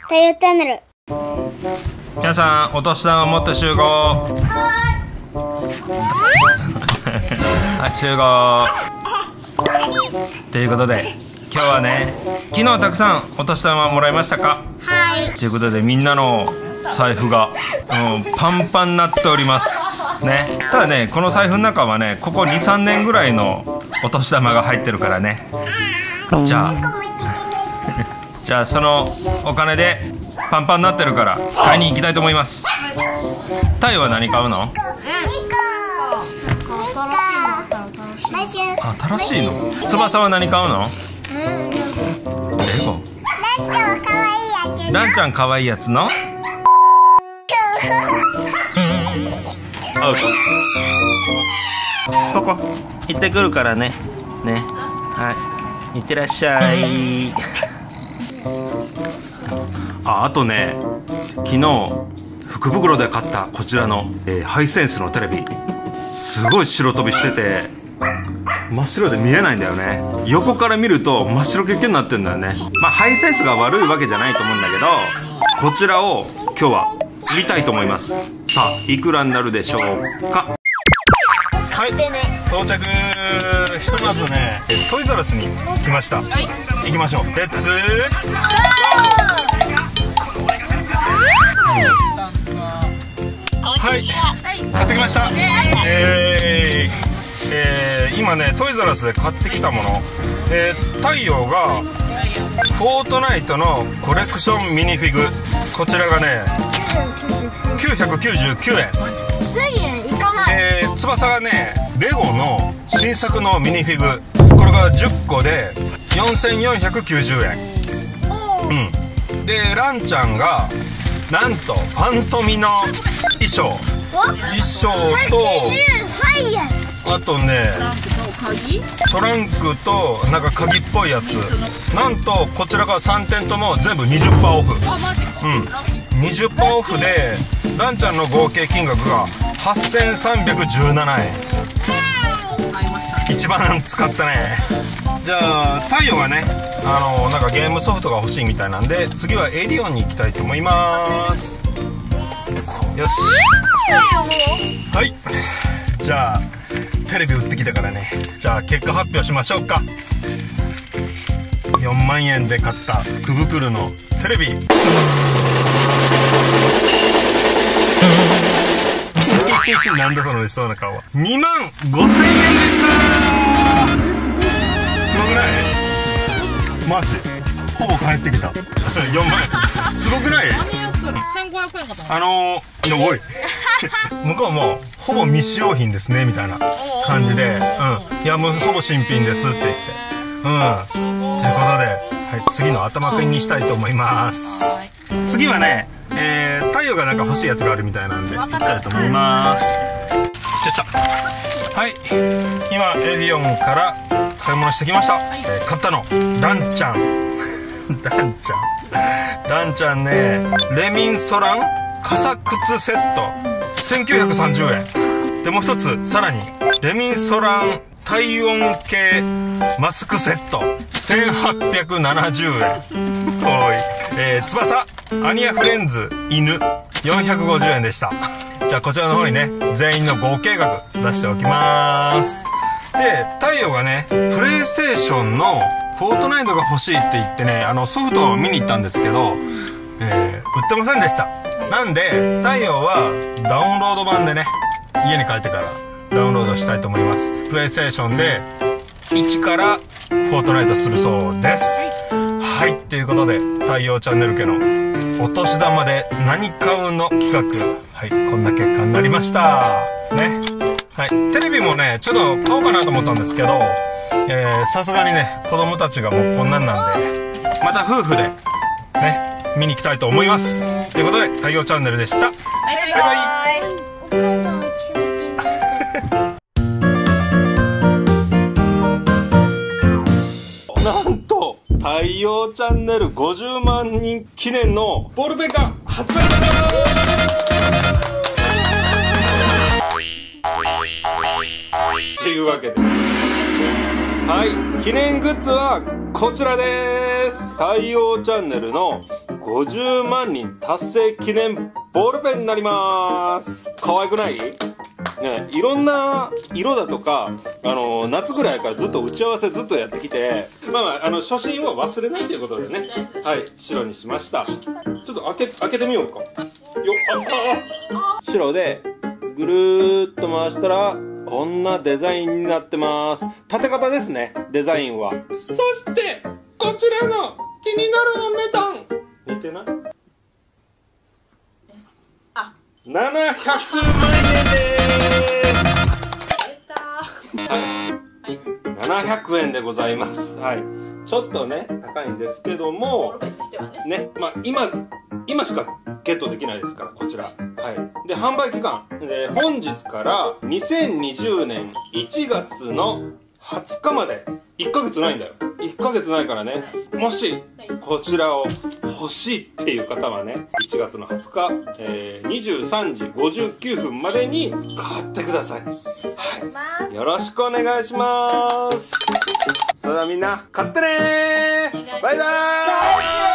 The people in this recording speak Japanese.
太陽チャンネル。 皆さんお年玉持って集合。はい集合ということで今日はね、昨日たくさんお年玉もらいましたか？ はい。 ということでみんなの財布がパンパンになっておりますね。ただね、この財布の中はね、ここ 2,3 年ぐらいのお年玉が入ってるからね。じゃあそのお金でパンパンになってるから使いに行きたいと思います。タイは何買うの？新しいの？翼は何買うの？レゴ。ランちゃんかわいいやつの？アウト。ここ行ってくるからね。ね。はい。行ってらっしゃい。あとね、昨日福袋で買ったこちらの、ハイセンスのテレビ、すごい白飛びしてて真っ白で見えないんだよね。横から見ると真っ白けっけになってんだよね。まあハイセンスが悪いわけじゃないと思うんだけど、こちらを今日は見たいと思います。さあいくらになるでしょうか？はい、到着。ひとまずね、トイザらスに来ました。はい、行きましょう。レッツはい、買ってきました。今ね、トイザらスで買ってきたもの、太陽がフォートナイトのコレクションミニフィグ、こちらがね999円。翼がね、レゴの新作のミニフィグ、これが10個で4490円。でランちゃんがなんとファントミの衣装と、あとねトランクとなんか鍵っぽいやつ、なんとこちらが3点とも全部 20% オフ。20% オフでランちゃんの合計金額が8317円。一番使ったね。じゃあ太陽がね、なんかゲームソフトが欲しいみたいなんで、次はエリオンに行きたいと思います。よし、はい、じゃあテレビ売ってきたからね、じゃあ結果発表しましょうか。4万円で買った福袋のテレビ、なんでその嬉しそうな顔は。25,000円でした。すごくない？マジほぼ返ってきた。4万円すごくない？1500円かと思う。おい向こうもほぼ未使用品ですねみたいな感じで、いやもうほぼ新品ですって言って、ということで、はい、次の頭金にしたいと思います。次はね、太陽がなんか欲しいやつがあるみたいなんで行きたいと思います。よいしょ。はい、今エディオンから買い物してきました。買ったのランちゃんランちゃんね、レミンソラン傘靴セット1930円で、もう一つさらにレミンソラン体温計マスクセット1870円。おい、翼アニヤフレンズ犬450円でした。じゃあこちらの方にね、全員の合計額出しておきます。で太陽がね、プレイステーションのフォートナイトが欲しいって言ってね、ソフトを見に行ったんですけど、売ってませんでした。なんで太陽はダウンロード版でね、家に帰ってからダウンロードしたいと思います。プレイステーションで1からフォートナイトするそうです。はい、ということで太陽チャンネル家のお年玉で何買うの企画、はい、こんな結果になりましたね。はい、テレビもねちょっと買おうかなと思ったんですけど、さすがにね子供たちがもうこんなんなんで、また夫婦でね見に行きたいと思います。ということで太陽チャンネルでした。バイバイ。なんと太陽チャンネル50万人記念のボールペンが発売だ。っていうわけで、はい、記念グッズはこちらです。太陽チャンネルの 50万人達成記念ボールペンになります。可愛くない？ね、いろんな色だとか、夏ぐらいからずっと打ち合わせずっとやってきて、初心を忘れないということでね、はい、白にしました。ちょっと開けてみようか。白でぐるーっと回したらこんなデザインになってます。縦型ですね、デザインは。そしてこちらの気になるお値段、似てない？700万円でーす。はい、700円でございます。はい、ちょっとね高いんですけどもね、今しかゲットできないですから、こちら。はい、で販売期間、本日から2020年1月の20日まで1ヶ月ないんだよ。1ヶ月ないからね、もしこちらを欲しいっていう方はね、1月の20日、23時59分までに買ってください。はい、よろしくお願いします。それではみんな買ってねー。バイバーイ。